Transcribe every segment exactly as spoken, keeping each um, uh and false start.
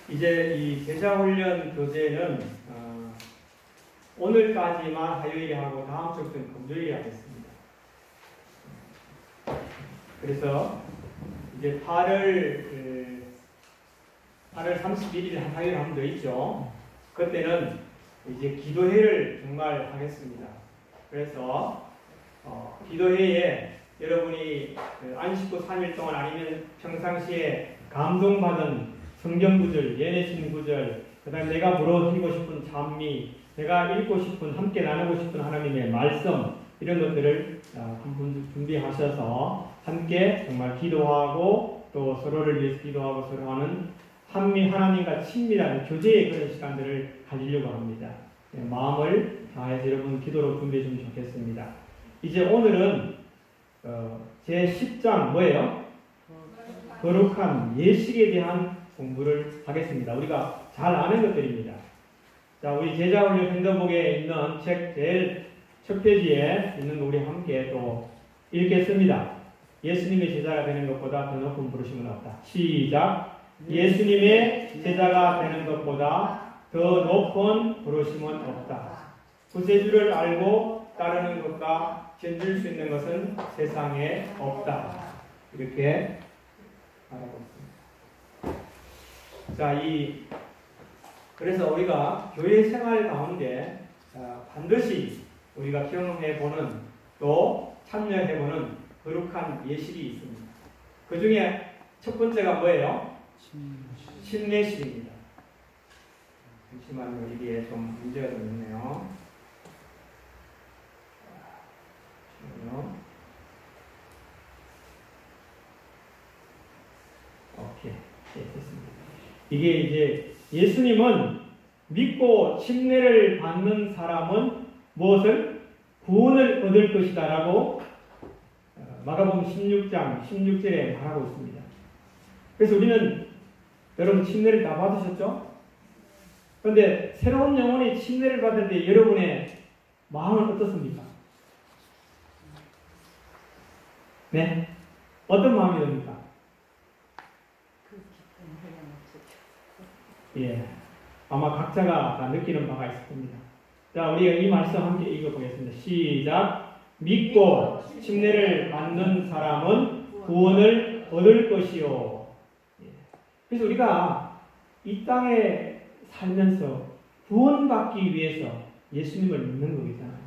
이제 이 제자훈련 교재는 어, 오늘까지만 화요일에 하고 다음 주부터는 금요일에 하겠습니다. 그래서 이제 팔월 팔월 삼십일 일 화요일 하면 돼 있죠. 그때는 이제 기도회를 정말 하겠습니다. 그래서 어, 기도회에 여러분이 안식구 삼 일 동안 아니면 평상시에 감동받은 성경 구절, 예내신 구절, 그 다음에 내가 물어주고 싶은 찬미, 내가 읽고 싶은, 함께 나누고 싶은 하나님의 말씀, 이런 것들을 한번 준비하셔서 함께 정말 기도하고 또 서로를 위해서 기도하고 서로 하는 한미 하나님과 친밀한 교제의 그런 시간들을 가지려고 합니다. 네, 마음을 다해서 여러분 기도로 준비해 주면 좋겠습니다. 이제 오늘은 어, 제십 장 뭐예요? 거룩한 예식에 대한 공부를 하겠습니다. 우리가 잘 아는 것들입니다. 자, 우리 제자훈련 핸드북에 있는 책 제일 첫 페이지에 있는 거 우리 함께 또 읽겠습니다. 예수님의 제자가 되는 것보다 더 높은 부르심은 없다. 시작. 예수님의 제자가 되는 것보다 더 높은 부르심은 없다. 구세주를 알고 따르는 것과 견줄 수 있는 것은 세상에 없다. 이렇게 말하고 있습니다. 자, 이 그래서 우리가 교회 생활 가운데 반드시 우리가 경험해보는 또 참여해보는 거룩한 예식이 있습니다. 그 중에 첫 번째가 뭐예요? 침례식입니다. 잠시만요. 이게 좀 문제가 좀 있네요. 잠시만요. 오케이. 네, 됐습니다. 이게 이제 예수님은 믿고 침례를 받는 사람은 무엇을? 구원을 얻을 것이다 라고 마가복음 십육 장 십육 절에 말하고 있습니다. 그래서 우리는 여러분 침례를 다 받으셨죠? 그런데 새로운 영혼이 침례를 받을 때 여러분의 마음은 어떻습니까? 네? 어떤 마음이 듭니까? 예, 아마 각자가 다 느끼는 바가 있을 겁니다. 자, 우리가 이 말씀 함께 읽어보겠습니다. 시작. 믿고 침례를 받는 사람은 구원을 얻을 것이요. 예. 그래서 우리가 이 땅에 살면서 구원받기 위해서 예수님을 믿는 거잖아요.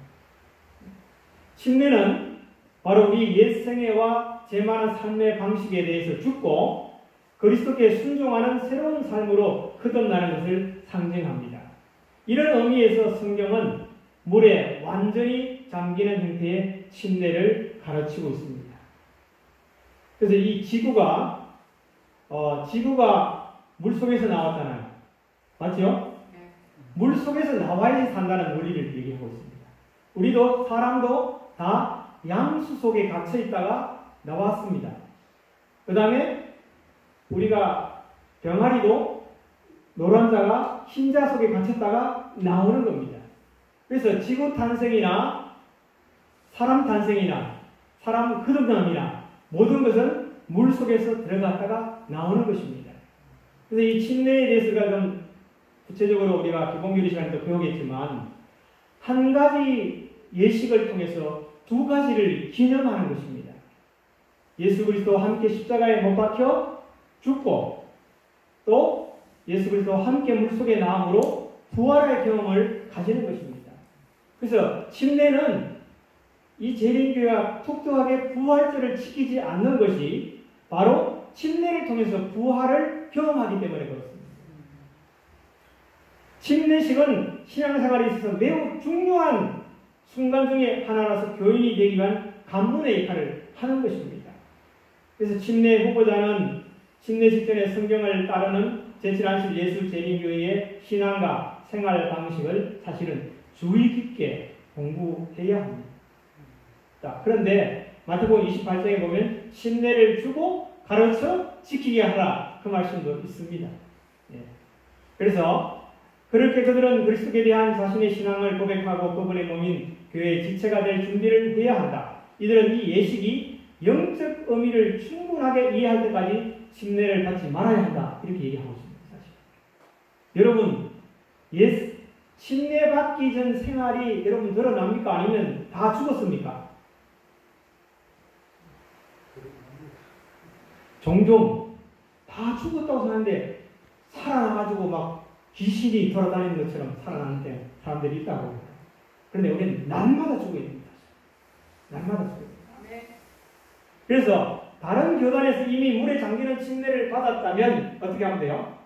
침례는 바로 우리 옛 생애와 제만한 삶의 방식에 대해서 죽고 그리스도께 순종하는 새로운 삶으로 거듭나는 것을 상징합니다. 이런 의미에서 성경은 물에 완전히 잠기는 형태의 침례를 가르치고 있습니다. 그래서 이 지구가 어, 지구가 물 속에서 나왔잖아요. 맞죠? 네. 물 속에서 나와야지 산다는 원리를 얘기하고 있습니다. 우리도 사람도 다 양수 속에 갇혀 있다가 나왔습니다. 그 다음에 우리가 병아리도 노란자가 흰자 속에 갇혔다가 나오는 겁니다. 그래서 지구 탄생이나 사람 탄생이나 사람 거듭남이나 모든 것은 물 속에서 들어갔다가 나오는 것입니다. 그래서 이 침례에 대해서가 좀 구체적으로 우리가 기본교리 시간에도 배우겠지만 한 가지 예식을 통해서 두 가지를 기념하는 것입니다. 예수 그리스도와 함께 십자가에 못 박혀 죽고 또 예수 그리스도와 함께 물속에 나옴으로 부활의 경험을 가지는 것입니다. 그래서 침례는 이 재림교회가 독특하게 부활절을 지키지 않는 것이 바로 침례를 통해서 부활을 경험하기 때문에 그렇습니다. 침례식은 신앙생활에 있어서 매우 중요한 순간 중에 하나라서 교인이 되기 위한 간문의 역할을 하는 것입니다. 그래서 침례 후보자는 침례 직전에 성경을 따르는 제칠 안식 예수 재림교회의 신앙과 생활 방식을 사실은 주의 깊게 공부해야 합니다. 자, 그런데 마태복음 이십팔 장에 보면 침례를 주고 가르쳐 지키게 하라 그 말씀도 있습니다. 예. 그래서 그렇게 그들은 그리스도에 대한 자신의 신앙을 고백하고 그분의 몸인 교회의 지체가 될 준비를 해야 한다. 이들은 이 예식이 영적 의미를 충분하게 이해할 때까지 침례를 받지 말아야 한다. 이렇게 얘기하고 있습니다. 사실. 여러분, 예, 침례받기 전 생활이 여러분 드러납니까? 아니면 다 죽었습니까? 종종 다 죽었다고 생각하는데 살아나가지고 막 귀신이 돌아다니는 것처럼 살아나는 사람들이 있다고. 그런데 우리는 날마다 죽어야 됩니다. 날마다 죽어야 됩니다. 그래서 다른 교단에서 이미 물에 잠기는 침례를 받았다면 어떻게 하면 돼요?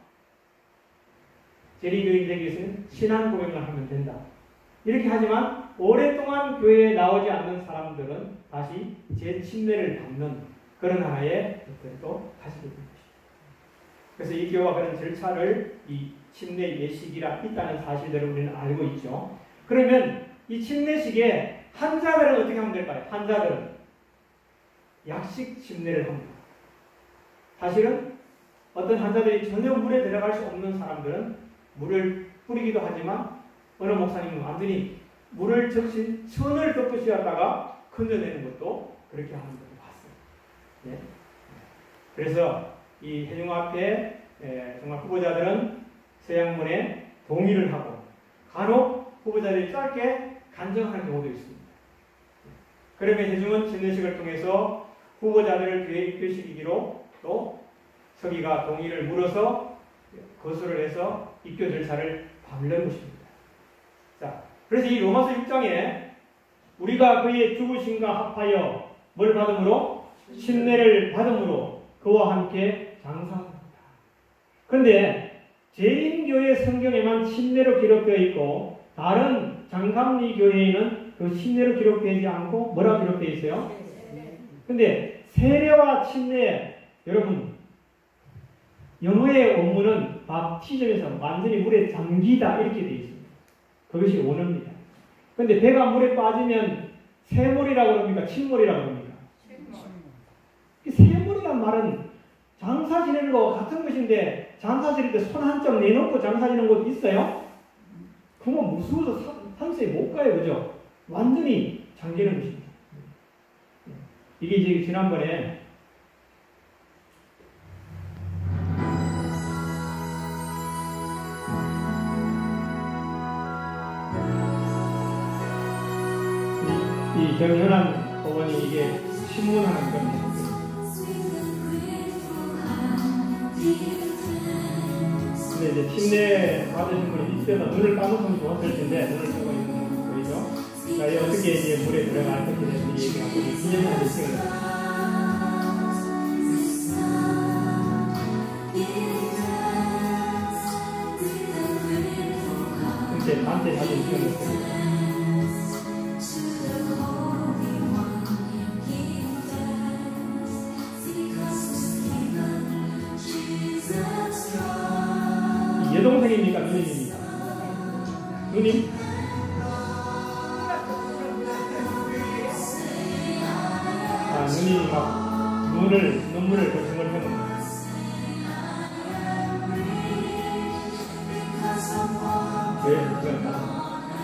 재림교인에게서는 신앙 고백을 하면 된다. 이렇게 하지만 오랫동안 교회에 나오지 않는 사람들은 다시 재침례를 받는 그런 하나의 또 가시게 됩니다. 그래서 이 교회가 그런 절차를 이 침례 예식이라 있다는 사실들을 우리는 알고 있죠. 그러면 이 침례식에 환자들은 어떻게 하면 될까요? 환자들은 약식 침례를 합니다. 사실은 어떤 환자들이 전혀 물에 들어갈 수 없는 사람들은 물을 뿌리기도 하지만 어느 목사님은 완전히 물을 적신 천을 덮으시었다가 건져내는 것도 그렇게 하는 것을 봤어요. 네. 그래서 이 회중 앞에 에, 정말 후보자들은 서양문에 동의를 하고 간혹 후보자들이 짧게 간증하는 경우도 있습니다. 그러면 회중은 침례식을 통해서 후보자들을 교회 입교시키기로 또 서기가 동의를 물어서 거수를 해서 입교 절차를 밟는 것입니다. 자, 그래서 이 로마서 육 장에 우리가 그의 죽으심과 합하여 뭘 받음으로? 침례를 받음으로 그와 함께 장사합니다. 그런데 재림교회 성경에만 침례로 기록되어 있고 다른 장감리 교회에는 그 침례로 기록되지 않고 뭐라 기록되어 있어요? 근데 세례와 침례, 여러분 영어의 원문은 밥티즘에서 완전히 물에 잠기다 이렇게 되어 있습니다. 그것이 원어입니다. 그런데 배가 물에 빠지면 새물이라고 그럽니까? 침물이라고 그럽니까? 새물이란 말은 장사 지내는 거 같은 것인데 장사 지낼 때 손 한쪽 내놓고 장사 지내는 곳 있어요? 그건 무서워서 산세에 못 가요. 그죠? 완전히 잠기는 것입니다. 이게 이제 지난번에 이 정현한 법원이 이게 신문하는 그런 모습입니다. 근데 이제 침례 받으신 분이 있어서 눈을 감으면 좋았을 텐데 눈을 뜨고 있는 거죠. 자, 이 어떻게 이제 물에 들어갈 것에 대해서 얘기하고 기념하는 시간을 이렇게 단체 사진 찍어놓습니다. 여동생입니까? 누님입니까? 누님? 아, 누님이 막 눈을, 눈물을 벌성을 해놓는 왜? 그건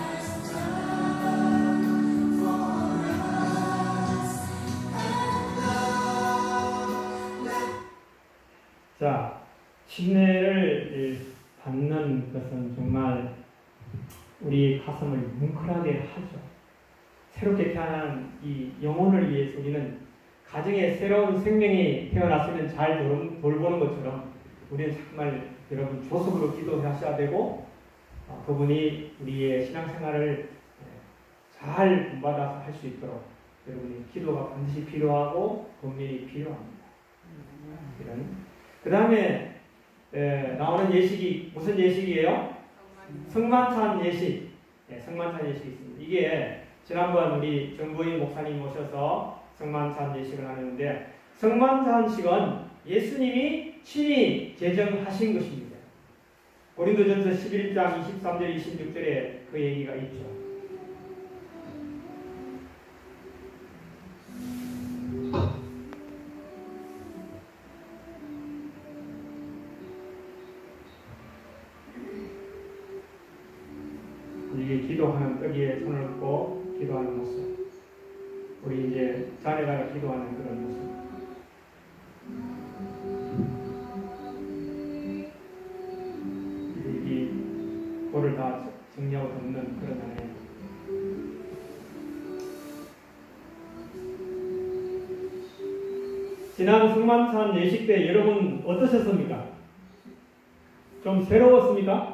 자, 침례를 받는 것은 정말 우리 가슴을 뭉클하게 하죠. 새롭게 태어난 이 영혼을 위해서 우리는 가정에 새로운 생명이 태어났으면 잘 돌, 돌보는 것처럼 우리는 정말 여러분 조속으로 기도하셔야 되고 어, 그분이 우리의 신앙생활을 잘 본받아서 할 수 있도록 여러분이 기도가 반드시 필요하고 고민이 필요합니다. 이런 그 다음에 나오는 예식이 무슨 예식이에요? 성만찬 예식. 네, 성만찬 예식이 있습니다. 이게 지난번 우리 정보인 목사님 모셔서 성만찬 예식을 하는데 성만찬식은 예수님이 친히 제정하신 것입니다. 고린도전서 십일 장 이십삼 절 이십육 절에 그 얘기가 있죠. 이게 기도하는 떡에 손을 얹고 기도하는 모습. 우리 이제 자네가 기도하는 그런 모습. 이 정리하고 덮는 그런 한 해. 지난 승만찬 예식 때 여러분 어떠셨습니까? 좀 새로웠습니까?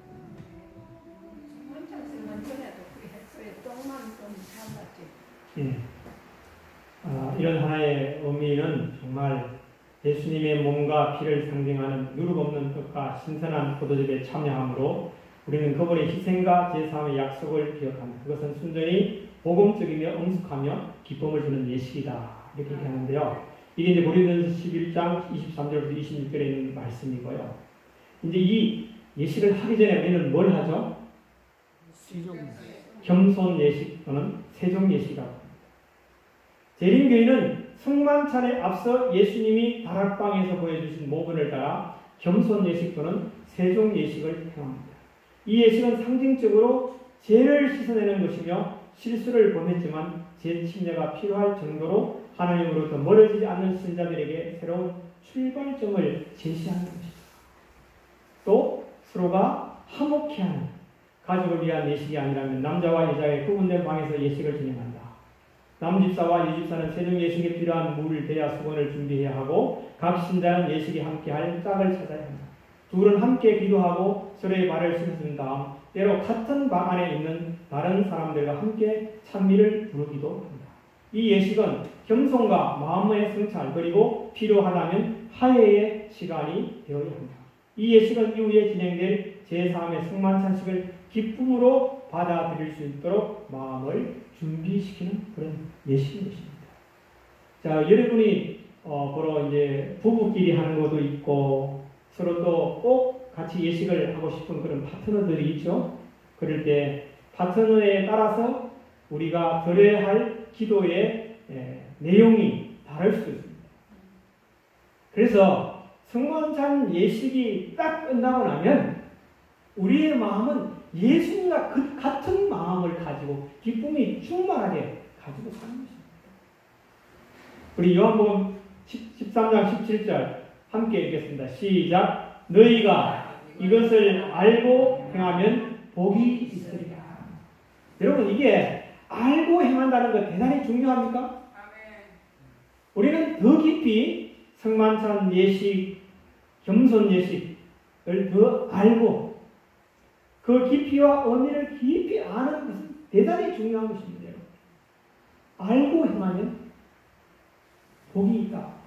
예. 아, 이런 하나의 의미는 정말 예수님의 몸과 피를 상징하는 누룩 없는 떡과 신선한 포도즙에 참여함으로 우리는 그분의 희생과 제사함의 약속을 기억합니다. 그것은 순전히 복음적이며 엄숙하며 기쁨을 주는 예식이다. 이렇게 얘기하는데요. 이게 이제 고린도전서 십일 장 이십삼 절부터 이십육 절에 있는 말씀이고요. 이제 이 예식을 하기 전에 우리는 뭘 하죠? 겸손 예식 또는 세종 예식이라고 합니다. 재림교회는 승만찬에 앞서 예수님이 다락방에서 보여주신 모분을 따라 겸손 예식 또는 세종 예식을 행합니다. 이 예식은 상징적으로 죄를 씻어내는 것이며 실수를 범했지만 죄 침례가 필요할 정도로 하나님으로부터 멀어지지 않는 신자들에게 새로운 출발점을 제시하는 것입니다. 또 서로가 화목해하는 가족을 위한 예식이 아니라면 남자와 여자의 구분된 방에서 예식을 진행한다. 남집사와 여집사는 세종 예식에 필요한 물, 대야, 수건을 준비해야 하고 각 신자는 예식에 함께할 짝을 찾아야 한다. 둘은 함께 기도하고 서로의 발을 씻어준 다음 때로 같은 방 안에 있는 다른 사람들과 함께 찬미를 부르기도 한다. 이 예식은 겸손과 마음의 성찰 그리고 필요하다면 화해의 시간이 되어야 한다. 이 예식은 이후에 진행될 제사함의 승만찬식을 기쁨으로 받아들일 수 있도록 마음을 준비시키는 그런 예식인 것입니다. 자, 여러분이 어, 보러 이제 부부끼리 하는 것도 있고 서로 또 꼭 같이 예식을 하고 싶은 그런 파트너들이 있죠. 그럴 때 파트너에 따라서 우리가 드려야 할 기도의 예, 내용이 다를 수 있습니다. 그래서 승만찬 예식이 딱 끝나고 나면 우리의 마음은 예수님과 그 같은 마음을 가지고 기쁨이 충만하게 가지고 사는 것입니다. 우리 요한복음 십삼 장 십칠 절 함께 읽겠습니다. 시작. 너희가 이것을 알고 행하면 복이 있으리라. 여러분 이게 알고 행한다는 것 대단히 중요합니까? 아멘. 우리는 더 깊이 승만찬 예식, 겸손 예식을 더 알고 그 깊이와 의미를 깊이 아는 것은 대단히 중요한 것입니다. 알고 행하면 복이 있다.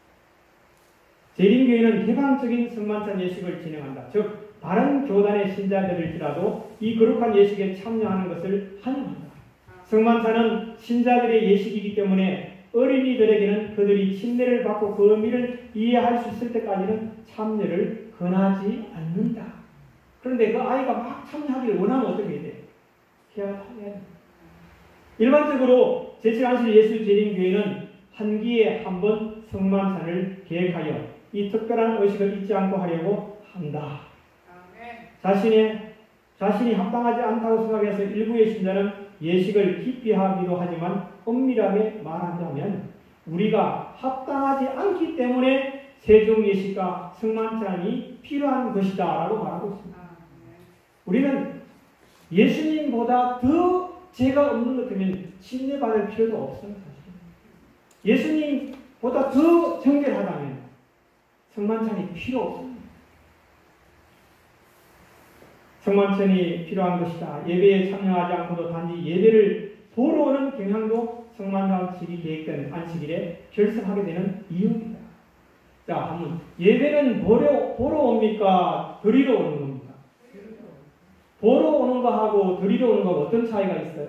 재림교회는 개방적인 승만찬 예식을 진행한다. 즉 다른 교단의 신자들일지라도 이 거룩한 예식에 참여하는 것을 환영한다. 승만찬은 신자들의 예식이기 때문에 어린이들에게는 그들이 침례를 받고 그 의미를 이해할 수 있을 때까지는 참여를 권하지 않는다. 그런데 그 아이가 막 참여하기를 원하면 어떻게 해야 돼? 해야 돼. 일반적으로 제칠 안식 예수 재림교회는 한 기에 한 번 승만찬을 계획하여 이 특별한 의식을 잊지 않고 하려고 한다. 자신의, 자신이 합당하지 않다고 생각해서 일부의 신자는 예식을 기피 하기도 하지만 엄밀하게 말한다면 우리가 합당하지 않기 때문에 세종 예식과 승만찬이 필요한 것이다 라고 말하고 있습니다. 우리는 예수님보다 더 죄가 없는 것 때문에 침례받을 필요도 없어요. 예수님보다 더 정결하다면 승만찬이 필요 없습니다. 승만찬이 필요한 것이다. 예배에 참여하지 않고도 단지 예배를 보러 오는 경향도 승만찬식이 계획된 안식일에 결석하게 되는 이유입니다. 자, 한번 예배는 보러, 보러 옵니까? 드리러 오는 겁니까? 보러 오는 거하고 드리러 오는 거 어떤 차이가 있어요?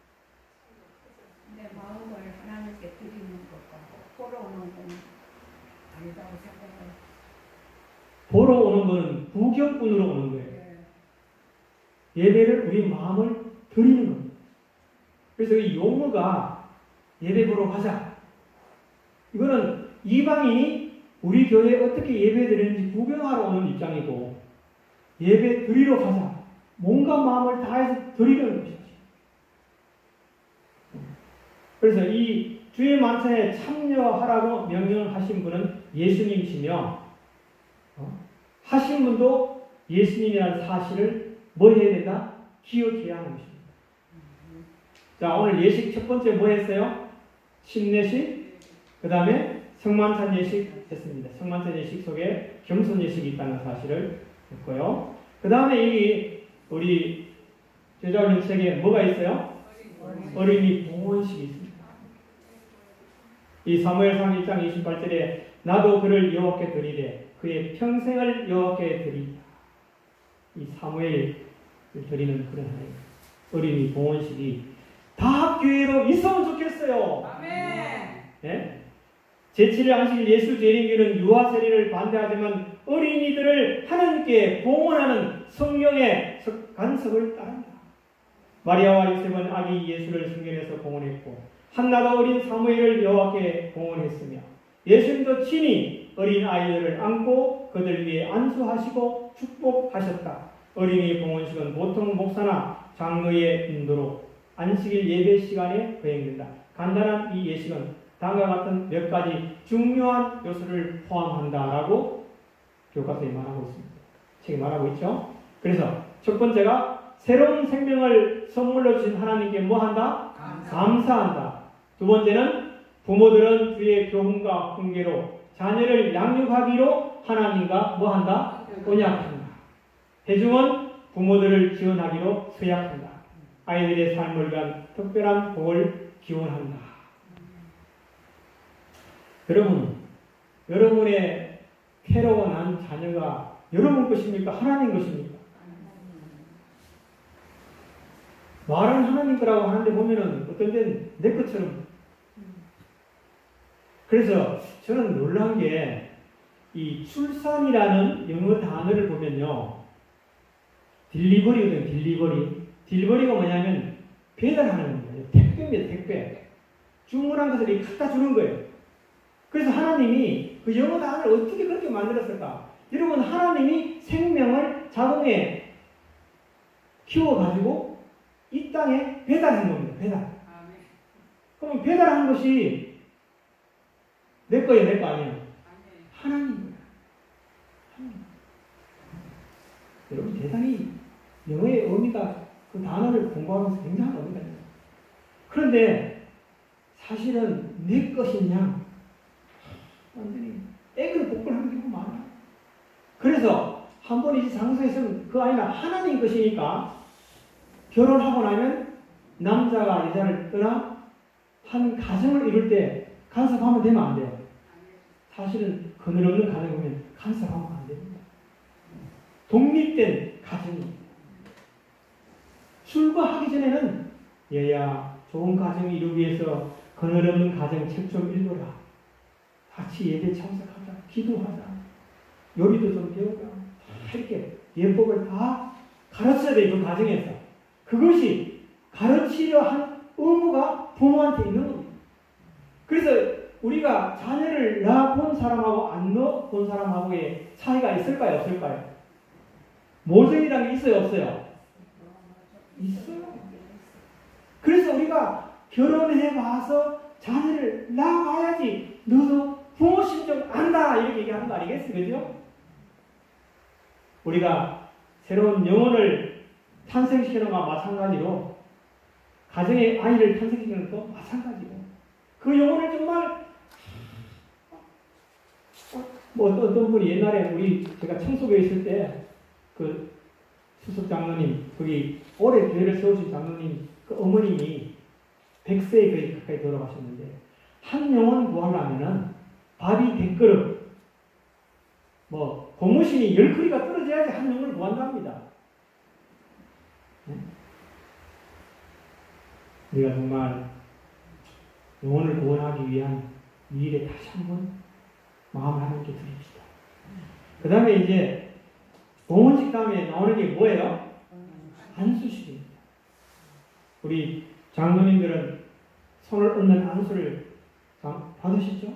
내 마음을 하나님께 드리는 것과 보러 오는 건 아니다고 생각해요. 보러 오는 거는 부격분으로 오는 거예요. 예배를 우리 마음을 드리는 겁니다. 그래서 이 용어가 예배 보러 가자. 이거는 이방인이 우리 교회에 어떻게 예배 드리는지 구경하러 오는 입장이고 예배 드리러 가자. 몸과 마음을 다해서 드리는 것이죠. 그래서 이 주의 만찬에 참여하라고 명령하신 분은 예수님이시며 어? 하신 분도 예수님이라는 사실을 뭐 해야 된다? 기억해야 하는 것입니다. 자, 오늘 예식 첫 번째 뭐 했어요? 침례식, 그 다음에 성만찬 예식 했습니다. 성만찬 예식 속에 겸손 예식이 있다는 사실을 했고요. 그 다음에 이 우리 제자훈련 책에 뭐가 있어요? 어린이 봉헌식이 있습니다. 이 사무엘상 일 장 이십팔 절에 나도 그를 여호와께 드리되 그의 평생을 여호와께 드리리라. 이 사무엘을 드리는 그런 하나님 어린이 봉헌식이 다 교회로 있으면 좋겠어요. 아멘. 네? 제칠 일 안식일 예수 재림교는 유아 세례를 반대하지만 어린이들을 하나님께 봉헌하는 성령의 간섭을 따른다. 마리아와 요셉은 아기 예수를 성전에서 봉헌했고 한나도 어린 사무엘을 여호와께 봉헌했으며 예수님도 친히 어린 아이들을 안고 그들 위에 안수하시고 축복하셨다. 어린이 봉헌식은 보통 목사나 장로의 인도로 안식일 예배 시간에 거행된다. 간단한 이 예식은 다음과 같은 몇 가지 중요한 요소를 포함한다라고 교과서에 말하고 있습니다. 책에 말하고 있죠. 그래서 첫 번째가 새로운 생명을 선물로 주신 하나님께 뭐 한다? 감사. 감사한다. 두 번째는 부모들은 주의 교훈과 훈계로 자녀를 양육하기로 하나님과 뭐 한다? 언약한다. 대중은 부모들을 지원하기로 서약한다. 아이들의 삶을 위한 특별한 복을 기원한다. 여러분, 여러분의 태로가 난 자녀가 여러분 것입니까? 하나님 것입니까? 말은 하나님 거라고 하는데 보면은 어떤 데는 내 것처럼. 그래서 저는 놀란 게 이 출산이라는 영어 단어를 보면요. 딜리버리거든요. 딜리버리. 딜리버리가 뭐냐면 배달하는 거예요. 택배입니다. 택배. 주문한 것을 이렇게 갖다 주는 거예요. 그래서 하나님이 그 영어 단어를 어떻게 그렇게 만들었을까? 여러분, 하나님이 생명을 자궁에 키워가지고 이 땅에 배달한 겁니다. 배달. 그럼 배달한 것이 내 거예요? 내 거 아니에요? 하나님 거예요. 하나님. 여러분, 대단히 영어의 의미가 그 단어를 공부하면서 굉장한 의미가 있어요. 그런데 사실은 내 것이냐? 완전히 애를 복걸하는 경우가 많아요. 그래서 한 번 이 장소에서는 그 아이가 하나님 것이니까 결혼하고 나면 남자가 여자를 떠나 한 가정을 이룰 때 간섭하면 되면 안 돼요. 사실은 그늘없는 가정을 보면 간섭하면 안 됩니다. 독립된 가정입니다. 출가하기 전에는 얘야 좋은 가정을 이루기 위해서 그늘없는 가정 책 좀 읽어라. 같이 예배 참석하자. 기도하자. 요리도 좀 배우자. 이렇게 예법을 다 가르쳐야 돼요. 그 가정에서. 그것이 가르치려 한 의무가 부모한테 있는 겁니다. 그래서 우리가 자녀를 낳아본 사람하고 안 낳아본 사람하고의 차이가 있을까요? 없을까요? 모정이라는 게 있어요? 없어요? 있어요. 그래서 우리가 결혼해봐서 자녀를 낳아야지 너도 부모 심정 안다 이렇게 얘기하는 거 아니겠어요? 그죠? 우리가 새로운 영혼을 탄생시키는 것과 마찬가지로 가정의 아이를 탄생시키는 것도 마찬가지고 그 영혼을 정말 뭐 어떤, 어떤 분이 옛날에 우리 제가 청소교에 있을 때 그 수석 장로님 거기 오래 교회를 세우신 장로님 그 어머님이 백 세에 거의 가까이 돌아가셨는데 한 영혼 구하려면은 밥이 백 그릇 뭐 고무신이 열 그리가 떨어져야지 한 영혼을 구한답니다. 네? 우리가 정말 영혼을 구원하기 위한 이 일에 다시 한번 마음을 하나님께 드립시다. 그 다음에 이제 봉헌식 다음에 나오는 게 뭐예요? 안수식입니다. 우리 장로님들은 손을 얹는 안수를 받으시죠?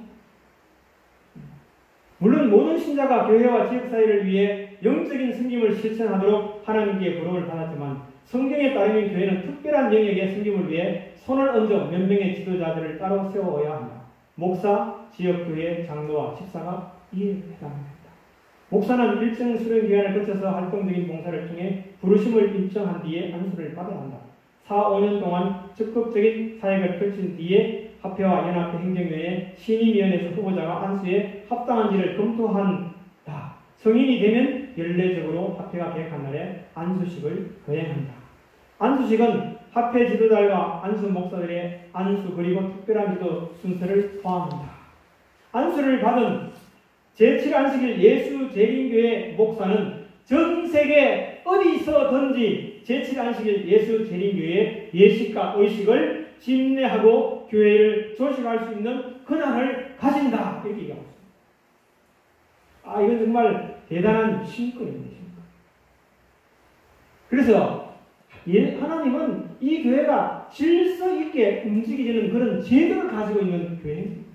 물론 모든 신자가 교회와 지역사회를 위해 영적인 섬김을 실천하도록 하나님께 부름을 받았지만 성경에 따르면 교회는 특별한 영역의 섬김을 위해 손을 얹어 몇 명의 지도자들을 따로 세워야 한다. 목사, 지역교회, 장로와 집사가 이에 해당합니다. 목사는 일정 수련 기간을 거쳐서 활동적인 봉사를 통해 부르심을 인정한 뒤에 안수를 받아야 한다. 사, 오 년 동안 적극적인 사역을 펼친 뒤에 합회와 연합회 행정위원회 신임위원회에서 후보자가 안수에 합당한지를 검토한다. 성인이 되면 연례적으로 합회가 계획한 날에 안수식을 거행한다. 안수식은 합회 지도자와 안수 목사들의 안수 그리고 특별한 기도 순서를 포함한다. 안수를 받은 제칠 안식일 예수 재림교회 목사는 전 세계 어디서든지 제칠 안식일 예수 재림교회의 예식과 의식을 집례하고 교회를 조직할 수 있는 권한을 가진다. 이렇게 얘기하고 있습니다. 아, 이건 정말 대단한 신권입니다. 신권. 그래서 예, 하나님은 이 교회가 질서 있게 움직이는 그런 제도를 가지고 있는 교회입니다.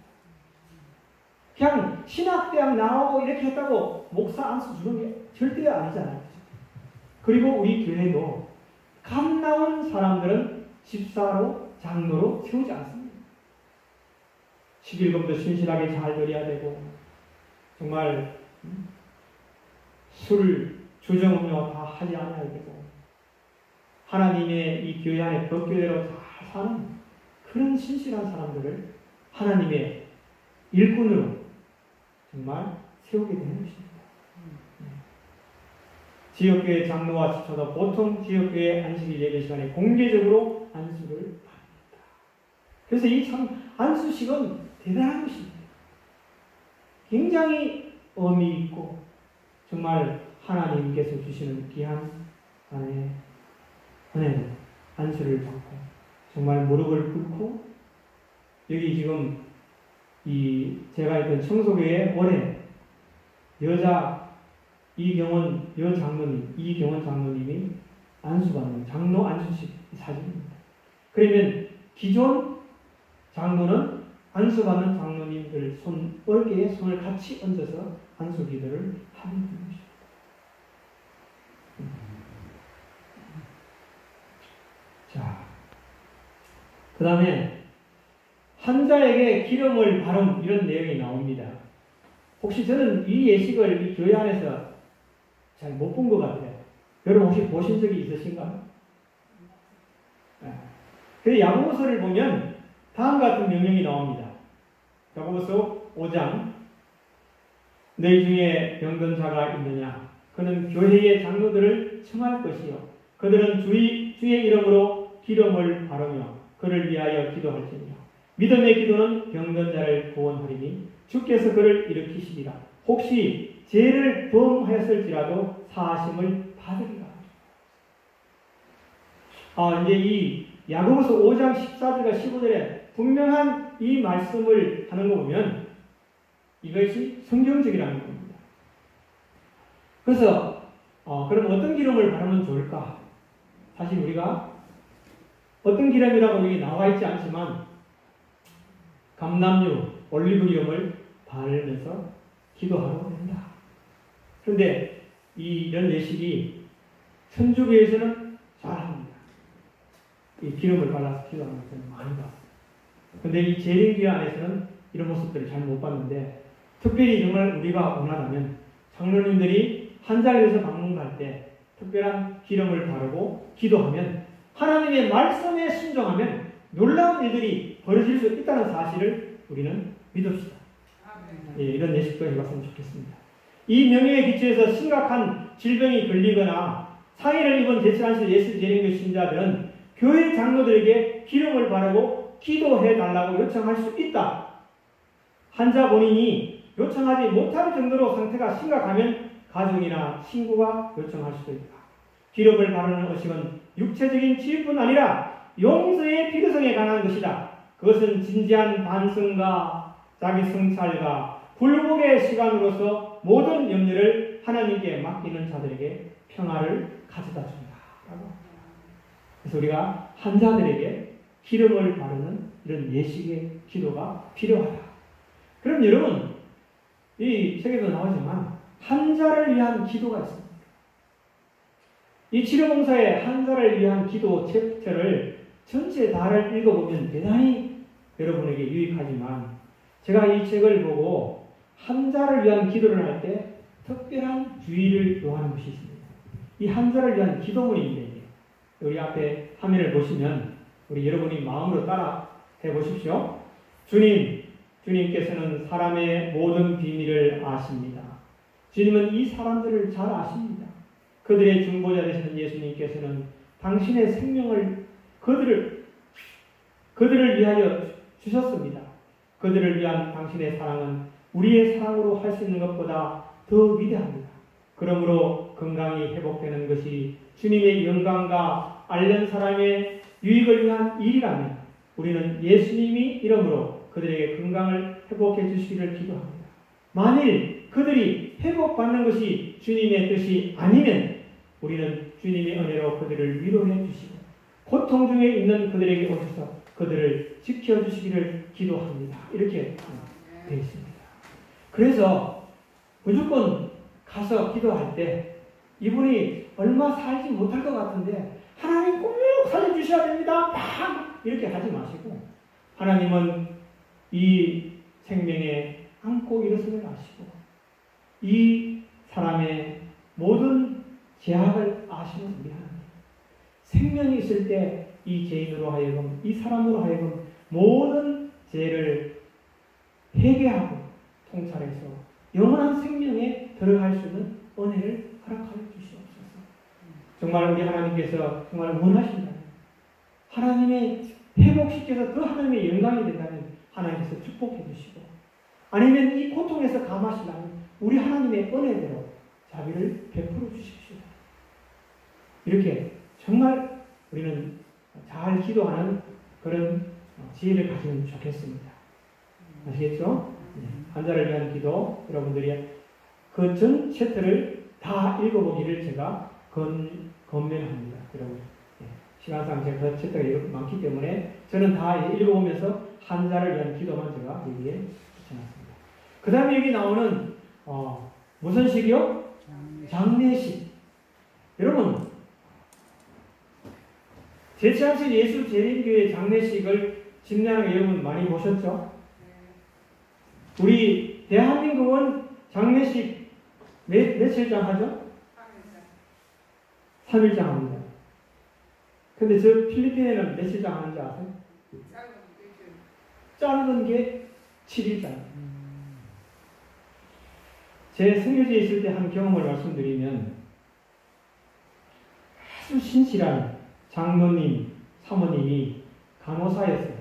그냥 신학대학 나오고 이렇게 했다고 목사 안수 주는 게 절대 아니잖아요. 그리고 우리 교회도 갓 나온 사람들은 집사로 장로로 세우지 않습니다. 십일금도 신실하게 잘 드려야 되고 정말 술, 주정음료 다 하지 않아야 되고 하나님의 이 교회 안에 법교대로 잘 사는 그런 신실한 사람들을 하나님의 일꾼으로 정말 세우게 되는 것입니다. 지역교회 장로와 집사도 보통 지역교회 안식일 예배 시간에 공개적으로 안수를 받습니다. 그래서 이 참 안수식은 대단한 것입니다. 굉장히 의미 있고 정말 하나님께서 주시는 귀한 안에 은혜는 안수를 받고 정말 무릎을 꿇고 여기 지금 이 제가 있던 청소교회 올해 여자 이경원 여장로님 이경원 장로님이 안수받는 장로 안수식 사진입니다. 그러면 기존 장로는 안수받는 장로님들 손 어깨에 손을 같이 얹어서 안수 기도를 하는 것입니다. 자, 그 다음에 환자에게 기름을 바름 이런 내용이 나옵니다. 혹시 저는 이 예식을 이 교회 안에서 잘 못 본 것 같아요. 여러분 혹시 보신 적이 있으신가요? 그 야고보서를 보면 다음과 같은 명령이 나옵니다. 야고보서 오 장 너희 중에 병든 자가 있느냐? 그는 교회의 장로들을 청할 것이요. 그들은 주의, 주의 이름으로 기름을 바르며 그를 위하여 기도할지니라. 믿음의 기도는 병든 자를 구원하리니 주께서 그를 일으키시리라. 혹시 죄를 범하였을지라도 사하심을 받으리라. 아, 이제 이 야고보서 오 장 십사 절과 십오 절에 분명한 이 말씀을 하는 거 보면 이것이 성경적이라는 겁니다. 그래서 어, 그럼 어떤 기름을 바르면 좋을까? 사실 우리가 어떤 기름이라고 여기 나와 있지 않지만 감람유, 올리브 기름을 바르면서 기도하라고 된다. 그런데 이, 이런 예식이 천주교에서는 잘합니다. 이 기름을 발라서 기도하는 것을 많이 봤어요. 그런데 이 재림교회 안에서는 이런 모습들을 잘 못 봤는데 특별히 정말 우리가 원하다면 장로님들이 한 자리에서 방문할 때 특별한 기름을 바르고 기도하면 하나님의 말씀에 순종하면 놀라운 일들이 벌어질 수 있다는 사실을 우리는 믿읍시다. 예, 이런 예식도 해봤으면 좋겠습니다. 이 명예에 기초해서 심각한 질병이 걸리거나 상해를 입은 제칠안식 예수 재림교 신자들은 교회 장로들에게 기름을 바르고 기도해 달라고 요청할 수 있다. 환자 본인이 요청하지 못할 정도로 상태가 심각하면 가족이나 친구가 요청할 수도 있다. 기름을 바르는 의식은 육체적인 치유뿐 아니라 용서의 필요성에 관한 것이다. 그것은 진지한 반성과 자기 성찰과 굴복의 시간으로서 모든 염려를 하나님께 맡기는 자들에게 평화를 가져다 준다. 그래서 우리가 환자들에게 기름을 바르는 이런 예식의 기도가 필요하다. 그럼 여러분, 이 책에도 나오지만 환자를 위한 기도가 있습니다. 이 치료봉사의 환자를 위한 기도 챕터를 전체 다를 읽어보면 대단히 여러분에게 유익하지만 제가 이 책을 보고 환자를 위한 기도를 할 때 특별한 주의를 요하는 것이 있습니다. 이 한자를 위한 기도문입니다. 우리 앞에 화면을 보시면 우리 여러분이 마음으로 따라 해보십시오. 주님, 주님께서는 사람의 모든 비밀을 아십니다. 주님은 이 사람들을 잘 아십니다. 그들의 중보자 되시는 예수님께서는 당신의 생명을 그들을 그들을 위하여 주셨습니다. 그들을 위한 당신의 사랑은 우리의 사랑으로 할 수 있는 것보다 더 위대합니다. 그러므로 건강이 회복되는 것이 주님의 영광과 알련 사람의 유익을 위한 일이라면 우리는 예수님이 이름으로 그들에게 건강을 회복해 주시기를 기도합니다. 만일 그들이 회복받는 것이 주님의 뜻이 아니면 우리는 주님의 은혜로 그들을 위로해 주시고 고통 중에 있는 그들에게 오셔서 그들을 지켜주시기를 기도합니다. 이렇게 되어 있습니다. 그래서 무조건 가서 기도할 때 이분이 얼마 살지 못할 것 같은데 하나님 꼭 살려주셔야 됩니다. 막 이렇게 하지 마시고 하나님은 이 생명에 안고 일어서는 아시고 이 사람의 모든 죄악을 아시는 우리 하나님. 생명이 있을 때 이 죄인으로 하여금 이 사람으로 하여금 모든 죄를 회개하고 통찰해서 영원한 생명에 들어갈 수 있는 은혜를 허락하여 주시옵소서. 정말 우리 하나님께서 정말 원하신다면 하나님의 회복시켜서 그 하나님의 영광이 된다면 하나님께서 축복해 주시고 아니면 이 고통에서 감하시려면 우리 하나님의 은혜대로 자비를 베풀어 주십시오. 이렇게 정말 우리는 잘 기도하는 그런 지혜를 가지면 좋겠습니다. 아시겠죠? 환자를 위한 기도 여러분들이 그 전 챕터를 다 읽어보기를 제가 건, 건면합니다. 여러분 시간상 제가 그 챕터가 많기 때문에 저는 다 읽어보면서 환자를 위한 기도만 제가 여기에 붙여놨습니다. 그 다음에 여기 나오는 어, 무슨 식이요? 장례식. 여러분 제치항신 예수 재림교회 장례식을 집례하는 여러분 많이 보셨죠? 우리 대한민국은 장례식 몇, 며칠장 하죠? 삼 일장 합니다. 근데 저 필리핀에는 며칠장 하는지 아세요? 짧은 게 칠 일장. 제 생일지에 있을 때 한 경험을 말씀드리면 아주 신실한 장로님, 사모님이 간호사였어요.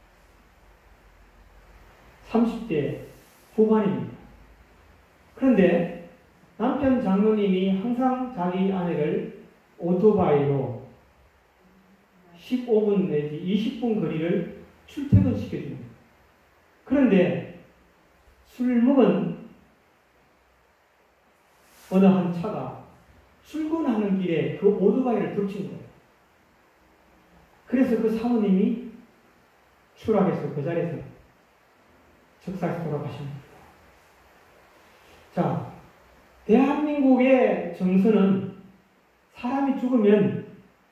삼십 대 후반입니다. 그런데 남편 장로님이 항상 자기 아내를 오토바이로 십오 분 내지 이십 분 거리를 출퇴근시켜줍니다. 그런데 술 먹은 어느 한 차가 출근하는 길에 그 오토바이를 덮친 거예요. 그래서 그 사모님이 추락해서 그 자리에서 즉사해서 돌아가십니다. 자, 대한민국의 정서는 사람이 죽으면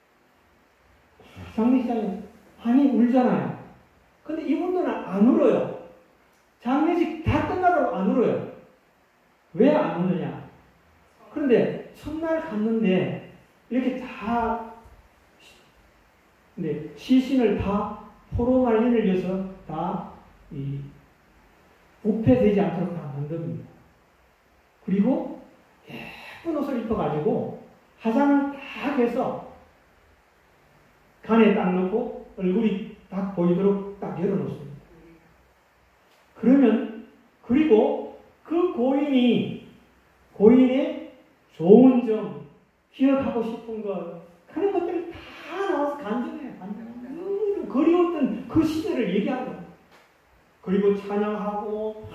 장례식장에 많이 울잖아요. 근데 이분들은 안 울어요. 장례식 다 끝나도 안 울어요. 왜 안 우느냐? 그런데 첫날 갔는데 이렇게 다 근데 시신을 다 포로말린을 위해서 다 이 부패되지 않도록 다 만듭니다. 그리고 예쁜 옷을 입혀가지고 화장을 다 해서 간에 딱 넣고 얼굴이 딱 보이도록 딱 열어놓습니다. 그러면 그리고 그 고인이 고인의 좋은 점, 기억하고 싶은 것 그런 것들을 다 나와서 간증해요. 음, 그리웠던 그 시절을 얘기하는 거예요. 그리고 찬양하고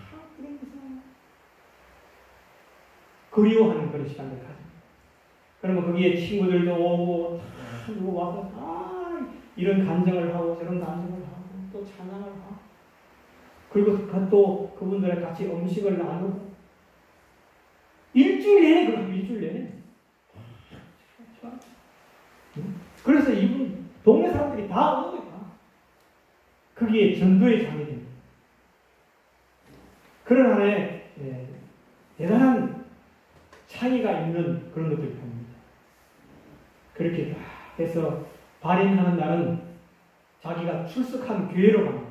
그리워하는 그런 시간을 가집니다. 그러면 거기에 친구들도 오고 누구 와서 아 이런 간증을 하고 저런 간증을 하고 또 찬양을 하고 그리고 또 그분들과 같이 음식을 나누고 일주일 내내 그럼 일주일 내내 그래서 이분 동네 사람들이 다 오는 거야. 거기에 전도의 장이 됩니다. 그런 하나의 예, 대단한 차이가 있는 그런 것들을 봅니다. 그렇게 딱 해서 발인하는 날은 자기가 출석한 교회로 갑니다.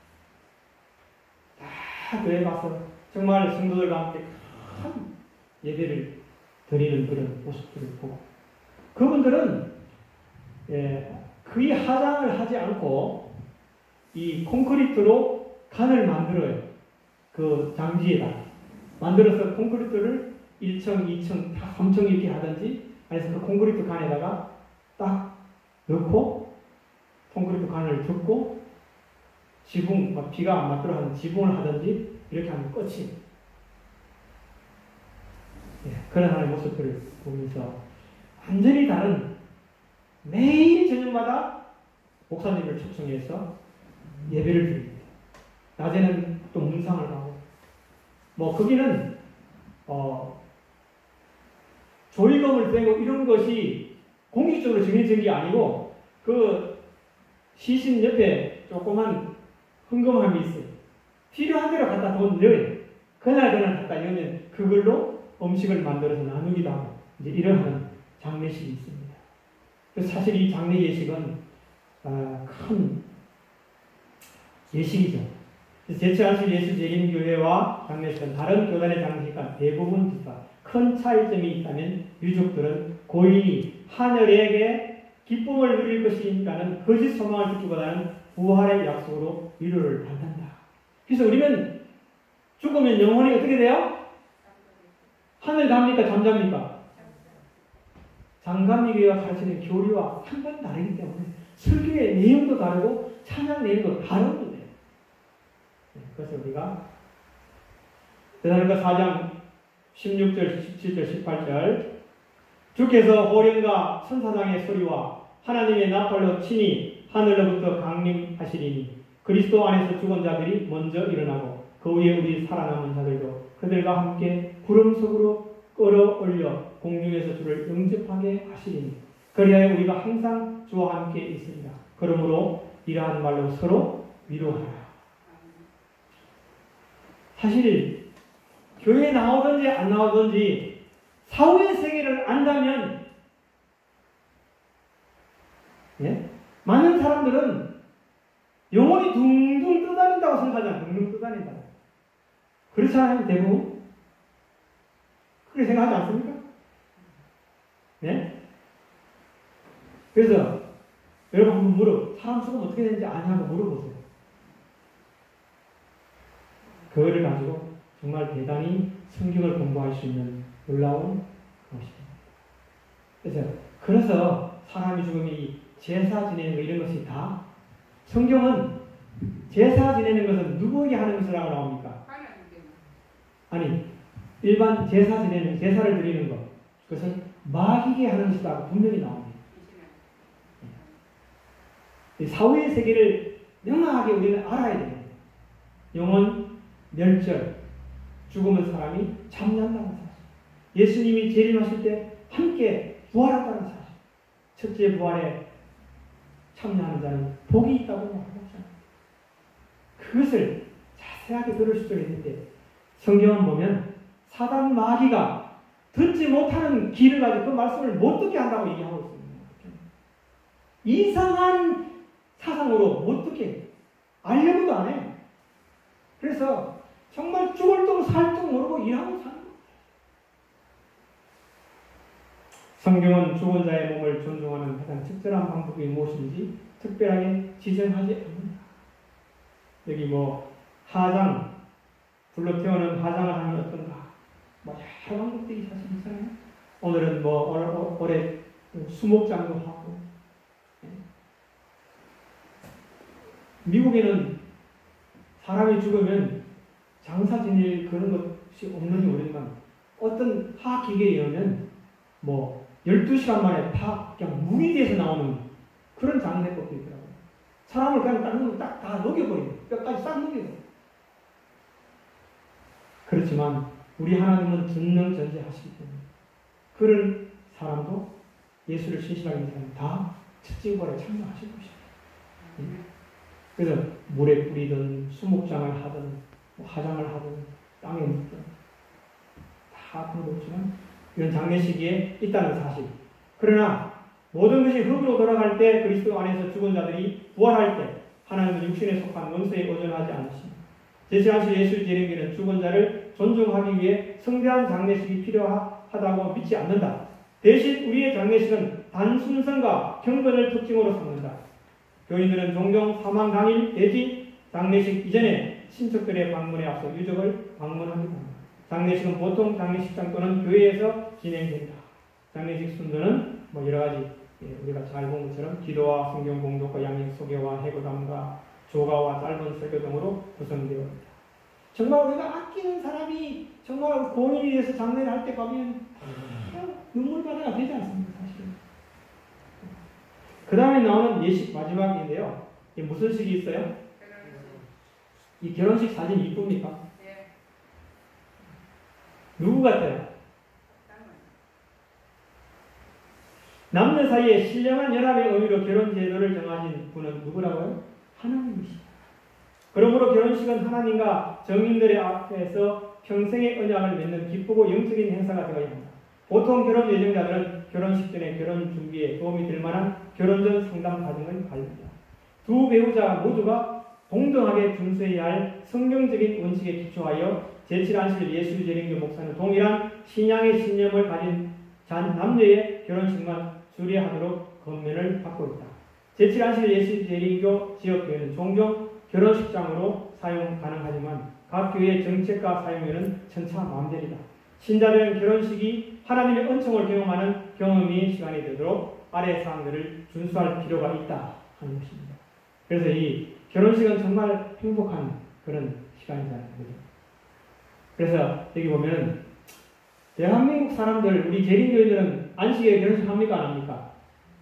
다 교회 가서 정말 성도들과 함께 큰 예배를 드리는 그런 모습들을 보고 그분들은 예, 거의 화장을 하지 않고 이 콘크리트로 간을 만들어요. 그 장지에다 만들어서 콘크리트를 일 층, 이 층, 다 삼 층 이렇게 하든지 아니면 그 콘크리트 간에다가 딱 넣고 콘크리트 간을 덮고 지붕, 막 비가 안 맞도록 하는 지붕을 하든지 이렇게 하면 끝이. 예, 그런 하나의 모습들을 보면서 완전히 다른 매일 저녁마다 목사님을 초청해서 예배를 드립니다. 낮에는 또 문상을 하고 뭐 거기는 어, 조의금을 떼고 이런 것이 공식적으로 정해진 게 아니고 그 시신 옆에 조그만 헌금함이 있어요. 필요한 대로 갖다 돈 넣어요. 그날 그날 갖다 넣으면 그걸로 음식을 만들어서 나누기도 하고 이제 이러한 장례식이 있습니다. 그래서 사실 이 장례 예식은 아, 큰 예식이죠. 제칠한칠 예수 재림교회와 장례식은 다른 교단의 장례식과 대부분 비슷하다. 큰 차이점이 있다면 유족들은 고인이 하늘에게 기쁨을 누릴 것이니까는 거짓 소망을 듣기보다는 부활의 약속으로 위로를 받는다. 그래서 우리는 죽으면 영혼이 어떻게 돼요? 하늘 갑니까? 잠잡니까? 장감리교회가 가르치는 교리와 한번 다르기 때문에 설교의 내용도 다르고 찬양 내용도 다른 거예요. 그래서 우리가 데살로니가 사 장 십육 절, 십칠 절, 십팔 절 주께서 호령과 천사장의 소리와 하나님의 나팔로 친히 하늘로부터 강림하시리니 그리스도 안에서 죽은 자들이 먼저 일어나고 그 위에 우리 살아남은 자들도 그들과 함께 구름 속으로 끌어올려 공중에서 주를 영접하게 하시리니 그리하여 우리가 항상 주와 함께 있습니다. 그러므로 이러한 말로 서로 위로하라. 사실 교회에 나오든지 안 나오든지 사후의 세계를 안다면 예? 많은 사람들은 영혼이 둥둥 떠다닌다고 생각하잖아요. 둥둥 떠다닌다. 그렇잖아요. 대부분. 그렇게 생각하지 않습니까? 네? 그래서 여러분 한번 물어. 사람 죽으면 어떻게 되는지 아냐고 물어보세요. 그거를 가지고 정말 대단히 성경을 공부할 수 있는 놀라운 것입니다. 그래서, 그래서 사람이 죽으면 이 제사 지내는 거 이런 것이 다 성경은 제사 지내는 것은 누구에게 하는 것이라고 나옵니까? 아니, 일반 제사 지내는, 제사를 드리는 것. 그것은 마귀에게 하는 것이라고 분명히 나옵니다. 사후의 세계를 명확하게 우리는 알아야 됩니다. 영혼 멸절, 죽으면 사람이 참여한다는 사실. 예수님이 재림하실 때 함께 부활한다는 사실. 첫째 부활에 참여하는 자는 복이 있다고 말하잖아요. 그것을 자세하게 들을 수도 있는데 성경을 보면 사단 마귀가 듣지 못하는 길을 가지고 그 말씀을 못 듣게 한다고 얘기하고 있습니다. 이상한 사상으로 못 듣게 알려고도 안 해요. 그래서 정말 죽을 똥 살 똥 모르고 일하고 사는 거예요. 성경은 죽은 자의 몸을 존중하는 가장 적절한 방법이 무엇인지 특별하게 지정하지 않는다. 여기 뭐 하장, 불로 태우는 하장을 하면 어떤가? 뭐 여러 방법들이 사실 있잖아요. 오늘은 뭐 올해 수목장도 하고. 미국에는 사람이 죽으면 장사 지낼 그런 것이 없는지 모르지만 어떤 화학기계에 의하면 뭐 열두 시간 만에 다 그냥 물이 돼서 나오는 그런 장례법도 있더라고요. 사람을 그냥 딱, 딱, 다 녹여버려요. 뼈까지 싹 녹여요. 그렇지만 우리 하나님은 전능전제하시기 때문에 그런 사람도 예수를 신실하게 믿는 사람 다 첫째 부활에 참여하실 것입니다. 그래서 물에 뿌리든 수목장을 하든 뭐 화장을 하든 땅에 묻든 다 그렇지만 이런 장례식에 있다는 사실. 그러나 모든 것이 흙으로 돌아갈 때 그리스도 안에서 죽은 자들이 부활할 때 하나님은 육신에 속한 원수에 의존하지 않으십니다. 제칠하신 예수 재림기는 죽은 자를 존중하기 위해 성대한 장례식이 필요하다고 믿지 않는다. 대신 우리의 장례식은 단순성과 경건을 특징으로 삼는다. 교인들은 종종 사망 당일 대지 장례식 이전에 친척들의 방문에 앞서 유족을 방문합니다. 장례식은 보통 장례식장 또는 교회에서 진행된다. 장례식 순서는 뭐 여러 가지 우리가 잘 본 것처럼 기도와 성경 공독과 양육 소개와 해고담과 조가와 짧은 설교 등으로 구성되어 있다. 정말 우리가 아끼는 사람이 정말 고인이 돼서 장례를 할 때 가면 눈물바다가 되지 않습니까? 사실. 그 다음에 나오는 예식 마지막인데요. 이게 무슨 식이 있어요? 이 결혼식 사진 이쁩니까? 네. 누구 같아요? 남녀 사이에 신령한 연합의 의미로 결혼 제도를 정하신 분은 누구라고요? 하나님이시다. 그러므로 결혼식은 하나님과 정인들의 앞에서 평생의 언약을 맺는 기쁘고 영적인 행사가 되어야 합니다. 보통 결혼 예정자들은 결혼식 전에 결혼 준비에 도움이 될 만한 결혼 전 상담 과정을 관리합니다. 두 배우자 모두가 동등하게 준수해야 할 성경적인 원칙에 기초하여 제칠안실 예수재림교 목사는 동일한 신앙의 신념을 가진 잔 남녀의 결혼식만 수리하도록 권면을 받고 있다. 제칠안실 예수재림교 지역교회는 종종 결혼식장으로 사용 가능하지만 각 교회의 정책과 사용에는 천차만별이다. 신자들은 결혼식이 하나님의 은총을 경험하는 경험의 시간이 되도록 아래 사항들을 준수할 필요가 있다 하는 것입니다. 그래서 이 결혼식은 정말 행복한 그런 시간이잖아요. 그래서 여기 보면 대한민국 사람들, 우리 재림교회들은 안식일에 결혼식 합니까? 안 합니까?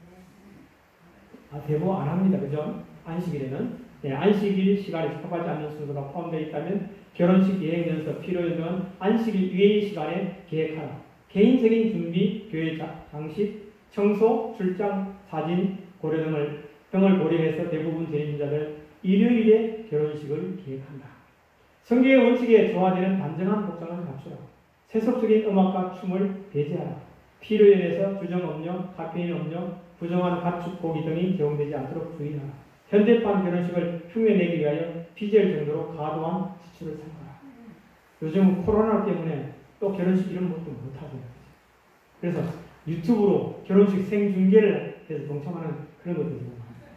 아, 대부분 안 합니다. 그죠? 안식일에는. 네, 안식일 시간에 적합하지 않는 순서가 포함되어 있다면 결혼식 예행 연습 필요에 대한 안식일 이외의 시간에 계획하라. 개인적인 준비, 교회 장식, 청소, 출장, 사진, 고려 등을, 등을 고려해서 대부분 재림자들 일요일에 결혼식을 계획한다. 성경의 원칙에 조화되는 단정한 복장을 갖추라. 세속적인 음악과 춤을 배제하라. 필요에 대해서 주정 음료, 카페인 음료, 부정한 가축 고기 등이 제공되지 않도록 주의하라. 현대판 결혼식을 흉내내기 위하여 피지엘 정도로 과도한 지출을 삼가라. 요즘은 코로나 때문에 또 결혼식 이런 것도 못하죠. 그래서 유튜브로 결혼식 생중계를 해서 동참하는 그런 것도 있고.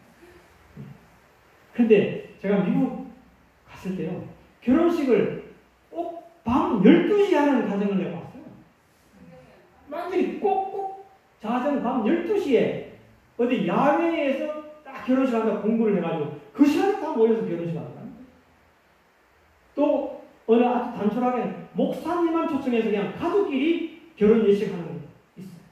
그런데 제가 미국 갔을 때요. 결혼식을 꼭 밤 열두 시에 하는 가정을 내가 봤어요. 완전히 꼭꼭 자정 밤 열두 시에 어디 야외에서 딱 결혼식 한다 공부를 해가지고 그 시간에 다 모여서 결혼식 한다. 또 어느 아주 단촐하게 목사님만 초청해서 그냥 가족끼리 결혼 예식하는 거 있어요.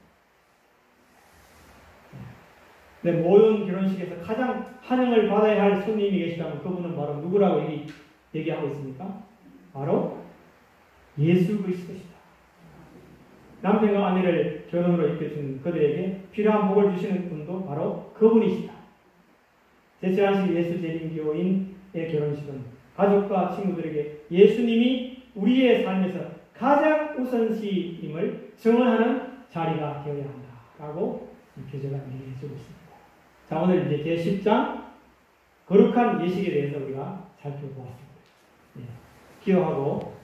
네, 모든 결혼식에서 가장 환영을 받아야 할 손님이 계시다면 그분은 바로 누구라고 얘기, 얘기하고 있습니까? 바로 예수 그리스도시다. 남편과 아내를 결혼으로 이끌어준 그들에게 필요한 복을 주시는 분도 바로 그분이시다. 제칠안식 예수재림교인의 결혼식은 가족과 친구들에게 예수님이 우리의 삶에서 가장 우선시임을 증언하는 자리가 되어야 한다라고 교재가 얘기해주고 있습니다. 자, 오늘 이제 제십 장 거룩한 예식에 대해서 우리가 살펴보았습니다. 네, 기도하고